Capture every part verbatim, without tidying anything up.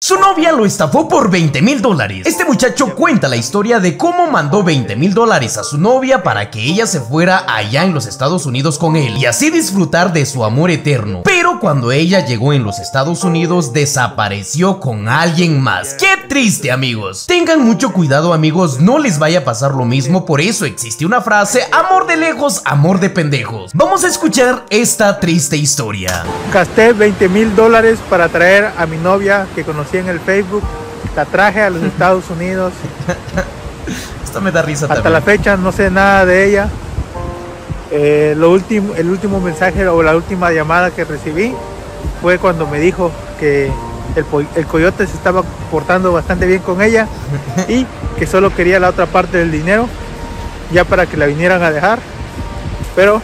Su novia lo estafó por veinte mil dólares. Este muchacho cuenta la historia de cómo mandó veinte mil dólares a su novia para que ella se fuera allá en los Estados Unidos con él y así disfrutar de su amor eterno. Pero cuando ella llegó en los Estados Unidos, desapareció con alguien más. ¡Qué triste, amigos! Tengan mucho cuidado, amigos, no les vaya a pasar lo mismo. Por eso existe una frase: amor de lejos, amor de pendejos. Vamos a escuchar esta triste historia. Gasté veinte mil dólares para traer a mi novia que conocí en el Facebook. La traje a los Estados Unidos. Esto me da risa. Hasta también. la fecha no sé nada de ella. Eh, lo último, el último mensaje o la última llamada que recibí fue cuando me dijo que el, el coyote se estaba portando bastante bien con ella y que solo quería la otra parte del dinero ya para que la vinieran a dejar. Pero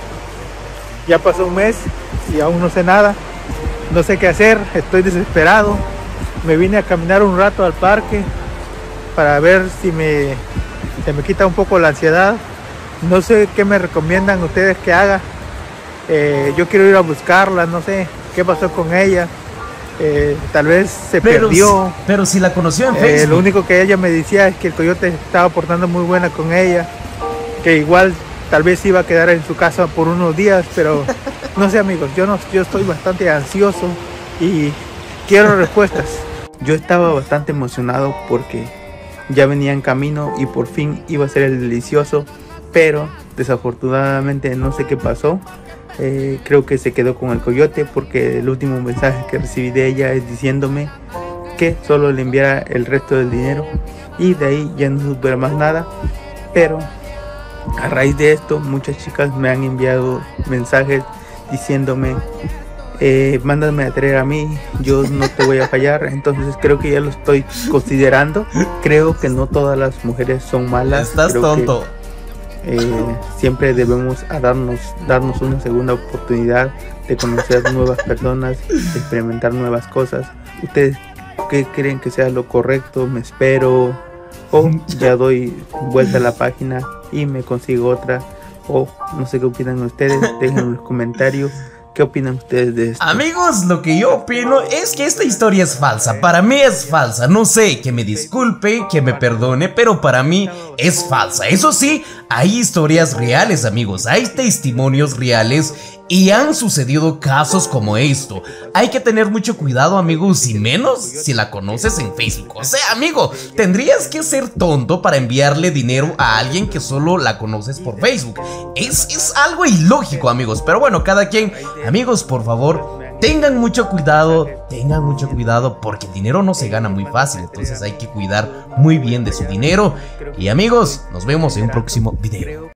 ya pasó un mes y aún no sé nada, no sé qué hacer, estoy desesperado. Me vine a caminar un rato al parque para ver si me, se me quita un poco la ansiedad. No sé qué me recomiendan ustedes que haga. Eh, yo quiero ir a buscarla, no sé qué pasó con ella. Eh, tal vez se pero, perdió. Pero si la conoció en Eh, Facebook. lo único que ella me decía es que el coyote estaba portando muy buena con ella, que igual tal vez iba a quedar en su casa por unos días, pero no sé, amigos, yo, no, yo estoy bastante ansioso y quiero respuestas. Yo estaba bastante emocionado porque ya venía en camino y por fin iba a ser el delicioso, pero desafortunadamente no sé qué pasó. Eh, creo que se quedó con el coyote porque el último mensaje que recibí de ella es diciéndome que solo le enviara el resto del dinero y de ahí ya no supe más nada. Pero a raíz de esto muchas chicas me han enviado mensajes diciéndome eh, mándame a traer a mí, yo no te voy a fallar. Entonces creo que ya lo estoy considerando. Creo que no todas las mujeres son malas. Estás creo tonto. Que, Eh, siempre debemos a darnos, darnos una segunda oportunidad de conocer nuevas personas, de experimentar nuevas cosas. ¿Ustedes qué creen que sea lo correcto? ¿Me espero? ¿O ya doy vuelta a la página y me consigo otra? O no sé qué opinan ustedes, dejen en los comentarios. ¿Qué opinan ustedes de esto? Amigos, lo que yo opino es que esta historia es falsa. Para mí es falsa. No sé, que me disculpe, que me perdone, pero para mí es falsa. Eso sí, hay historias reales, amigos. Hay testimonios reales y han sucedido casos como esto. Hay que tener mucho cuidado, amigos, y menos si la conoces en Facebook. O sea, amigo, tendrías que ser tonto para enviarle dinero a alguien que solo la conoces por Facebook. Es, es algo ilógico, amigos. Pero bueno, cada quien. Amigos, por favor, tengan mucho cuidado, tengan mucho cuidado porque el dinero no se gana muy fácil. Entonces hay que cuidar muy bien de su dinero. Y amigos, nos vemos en un próximo video.